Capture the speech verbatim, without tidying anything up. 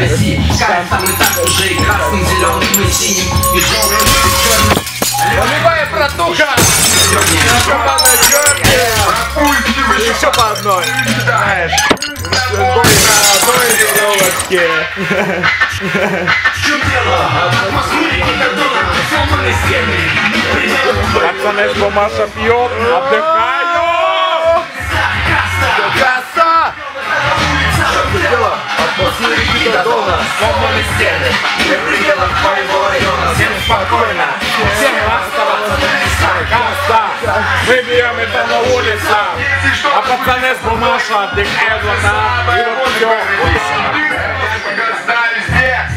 России. Кайф там и так уже и красным, зеленым и синим, и желтым, и черным. Наливай, братуха! Еще по одной черке! Еще по одной! Знаешь, бой на одной веревочке. Пацаны, что Маша пьет, отдыхаю! Краса! Дело, посередине дома, сломаны стены, для пределов моего района, всем спокойно, всем оставаться на местах. Мы берем это на улицах, а пацаны с Маша отдыхают вот так, и вот все.